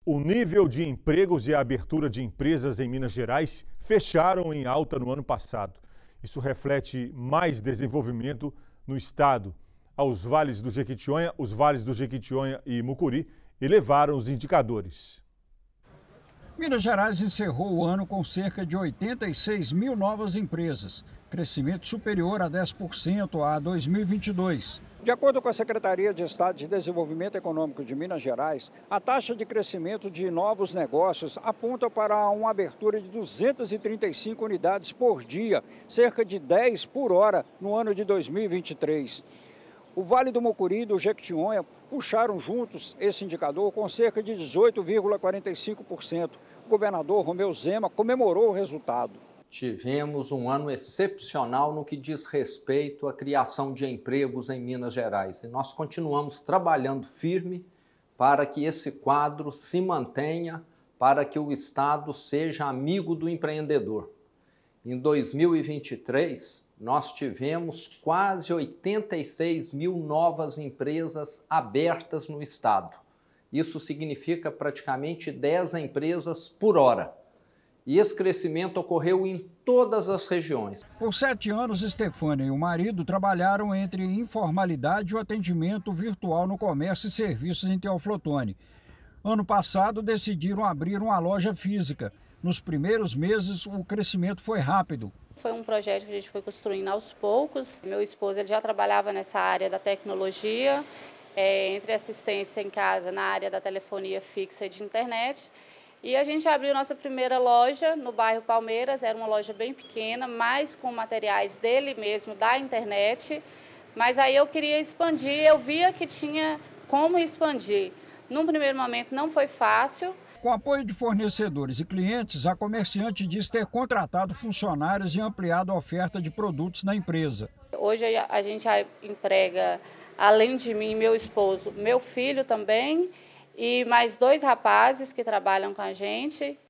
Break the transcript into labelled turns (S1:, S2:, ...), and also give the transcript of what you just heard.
S1: O nível de empregos e a abertura de empresas em Minas Gerais fecharam em alta no ano passado. Isso reflete mais desenvolvimento no estado. Os vales do Jequitinhonha e Mucuri elevaram os indicadores.
S2: Minas Gerais encerrou o ano com cerca de 86 mil novas empresas, crescimento superior a 10% a 2022.
S3: De acordo com a Secretaria de Estado de Desenvolvimento Econômico de Minas Gerais, a taxa de crescimento de novos negócios aponta para uma abertura de 235 unidades por dia, cerca de 10 por hora no ano de 2023. O Vale do Mucuri e do Jequitinhonha puxaram juntos esse indicador com cerca de 18,45%. O governador Romeu Zema comemorou o resultado.
S4: Tivemos um ano excepcional no que diz respeito à criação de empregos em Minas Gerais. E nós continuamos trabalhando firme para que esse quadro se mantenha, para que o Estado seja amigo do empreendedor. Em 2023, nós tivemos quase 86 mil novas empresas abertas no Estado. Isso significa praticamente 10 empresas por hora. E esse crescimento ocorreu em todas as regiões.
S2: Por 7 anos, Estefânia e o marido trabalharam entre informalidade e o atendimento virtual no comércio e serviços em Teoflotone. Ano passado, decidiram abrir uma loja física. Nos primeiros meses, o crescimento foi rápido.
S5: Foi um projeto que a gente foi construindo aos poucos. Meu esposo ele já trabalhava nessa área da tecnologia, entre assistência em casa na área da telefonia fixa e de internet. E a gente abriu nossa primeira loja no bairro Palmeiras, era uma loja bem pequena, mas com materiais dele mesmo, da internet. Mas aí eu queria expandir, eu via que tinha como expandir. Num primeiro momento não foi fácil.
S2: Com apoio de fornecedores e clientes, a comerciante diz ter contratado funcionários e ampliado a oferta de produtos na empresa.
S5: Hoje a gente emprega, além de mim, meu esposo, meu filho também, e mais 2 rapazes que trabalham com a gente.